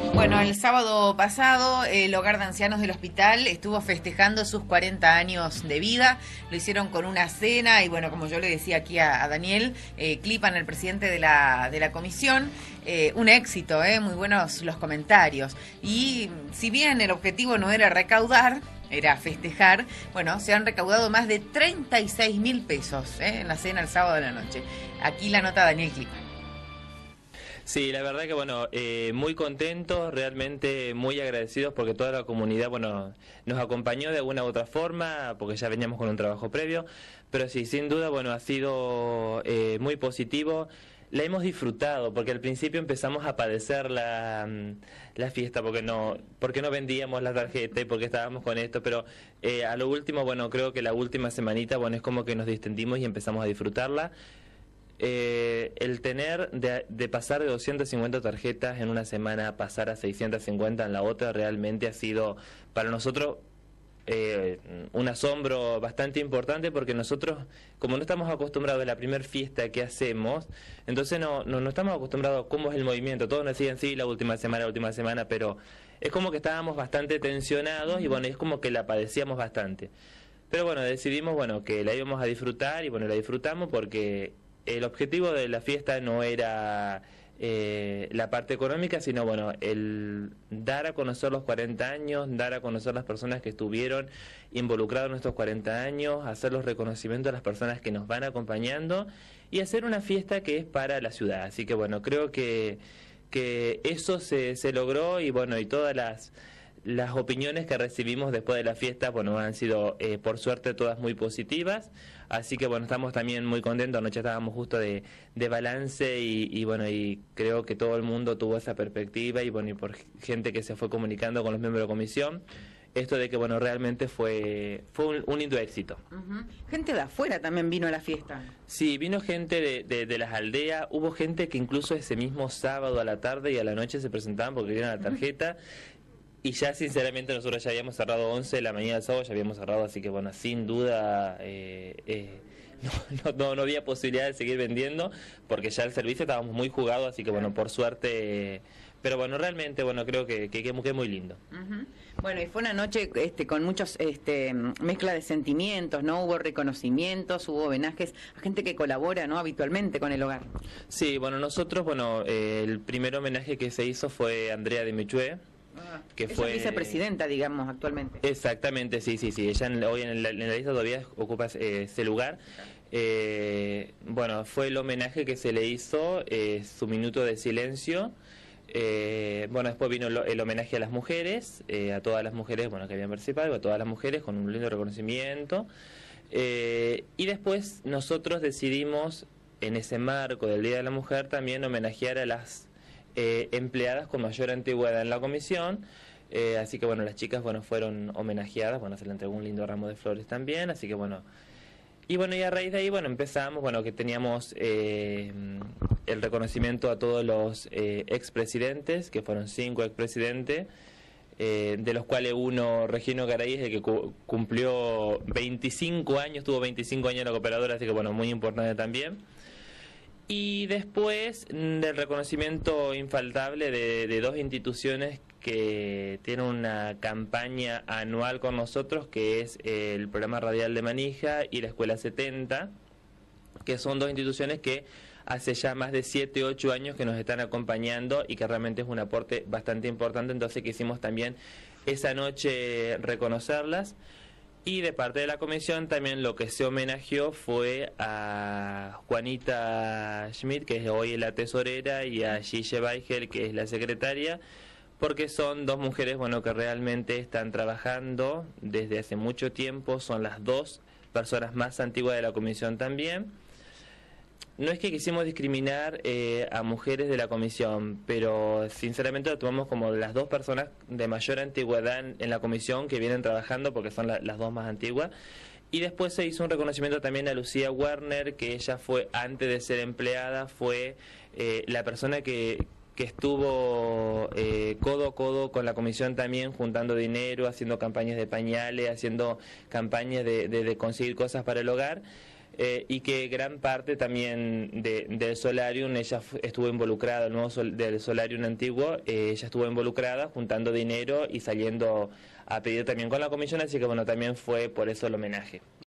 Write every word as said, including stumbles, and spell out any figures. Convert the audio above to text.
Bueno, el sábado pasado el Hogar de Ancianos del Hospital estuvo festejando sus cuarenta años de vida. Lo hicieron con una cena y bueno, como yo le decía aquí a, a Daniel, eh, Clipan, el presidente de la, de la comisión, eh, un éxito, eh, muy buenos los comentarios. Y si bien el objetivo no era recaudar, era festejar, bueno, se han recaudado más de treinta y seis mil pesos eh, en la cena el sábado de la noche. Aquí la nota Daniel Clipan. Sí, la verdad que bueno, eh, muy contentos, realmente muy agradecidos porque toda la comunidad, bueno, nos acompañó de alguna u otra forma, porque ya veníamos con un trabajo previo, pero sí, sin duda, bueno, ha sido eh, muy positivo. La hemos disfrutado, porque al principio empezamos a padecer la, la fiesta, porque no, porque no vendíamos la tarjeta y porque estábamos con esto, pero eh, a lo último, bueno, creo que la última semanita, bueno, es como que nos distendimos y empezamos a disfrutarla. Eh, el tener de, de pasar de doscientas cincuenta tarjetas en una semana a pasar a seiscientas cincuenta en la otra realmente ha sido para nosotros eh, un asombro bastante importante, porque nosotros, como no estamos acostumbrados a la primera fiesta que hacemos, entonces no, no, no estamos acostumbrados a cómo es el movimiento. Todos nos decían sí, la última semana, la última semana, pero es como que estábamos bastante tensionados y bueno, es como que la padecíamos bastante. Pero bueno, decidimos bueno que la íbamos a disfrutar y bueno, la disfrutamos porque el objetivo de la fiesta no era eh, la parte económica, sino bueno, el dar a conocer los cuarenta años, dar a conocer las personas que estuvieron involucradas en estos cuarenta años, hacer los reconocimientos a las personas que nos van acompañando y hacer una fiesta que es para la ciudad. Así que bueno, creo que, que eso se, se logró y bueno, y todas las... Las opiniones que recibimos después de la fiesta, bueno, han sido, eh, por suerte, todas muy positivas. Así que, bueno, estamos también muy contentos. Anoche estábamos justo de, de balance y, y, bueno, y creo que todo el mundo tuvo esa perspectiva y, bueno, y por gente que se fue comunicando con los miembros de la comisión, esto de que, bueno, realmente fue, fue un, un lindo éxito. Uh-huh. Gente de afuera también vino a la fiesta. Sí, vino gente de, de, de las aldeas. Hubo gente que incluso ese mismo sábado a la tarde y a la noche se presentaban porque dieron la tarjeta. Uh-huh. Y ya sinceramente nosotros ya habíamos cerrado once de la mañana del sábado, ya habíamos cerrado, así que bueno, sin duda eh, eh, no, no, no había posibilidad de seguir vendiendo, porque ya el servicio estábamos muy jugados, así que bueno, por suerte, eh, pero bueno, realmente bueno, creo que, que, que es muy lindo. Uh-huh. Bueno, y fue una noche este, con muchos este, mezcla de sentimientos, ¿no? Hubo reconocimientos, hubo homenajes a gente que colabora, ¿no? Habitualmente con el hogar. Sí, bueno, nosotros, bueno, eh, el primer homenaje que se hizo fue Andrea de Michué, que ella fue es vicepresidenta, digamos, actualmente. Exactamente, sí, sí, sí. Ella en, hoy en la, en la lista todavía ocupa eh, ese lugar. Eh, bueno, fue el homenaje que se le hizo, eh, su minuto de silencio. Eh, bueno, después vino el, el homenaje a las mujeres, eh, a todas las mujeres, bueno, que habían participado, a todas las mujeres con un lindo reconocimiento. Eh, y después nosotros decidimos, en ese marco del Día de la Mujer, también homenajear a las Eh, empleadas con mayor antigüedad en la comisión, eh, así que bueno, las chicas bueno fueron homenajeadas, bueno, se le entregó un lindo ramo de flores también, así que bueno, y bueno, y a raíz de ahí bueno empezamos, bueno, que teníamos eh, el reconocimiento a todos los eh, expresidentes, que fueron cinco expresidentes, eh, de los cuales uno, Regino Garay, es el que cu cumplió veinticinco años, tuvo veinticinco años en la cooperadora, así que bueno, muy importante también. Y después del reconocimiento infaltable de, de dos instituciones que tienen una campaña anual con nosotros, que es el Programa Radial de Manija y la Escuela setenta, que son dos instituciones que hace ya más de siete, ocho años que nos están acompañando y que realmente es un aporte bastante importante, entonces quisimos también esa noche reconocerlas. Y de parte de la comisión también lo que se homenajeó fue a Juanita Schmidt, que es hoy la tesorera, y a Gille Weigel, que es la secretaria, porque son dos mujeres bueno que realmente están trabajando desde hace mucho tiempo, son las dos personas más antiguas de la comisión también. No es que quisimos discriminar eh, a mujeres de la comisión, pero sinceramente lo tomamos como las dos personas de mayor antigüedad en, en la comisión que vienen trabajando, porque son la, las dos más antiguas. Y después se hizo un reconocimiento también a Lucía Werner, que ella fue, antes de ser empleada, fue eh, la persona que, que estuvo eh, codo a codo con la comisión también, juntando dinero, haciendo campañas de pañales, haciendo campañas de, de, de conseguir cosas para el hogar. eh, y que gran parte también de, del Solarium, ella estuvo involucrada, el nuevo sol, del Solarium antiguo, eh, ella estuvo involucrada juntando dinero y saliendo a pedir también con la comisión, así que bueno, también fue por eso el homenaje.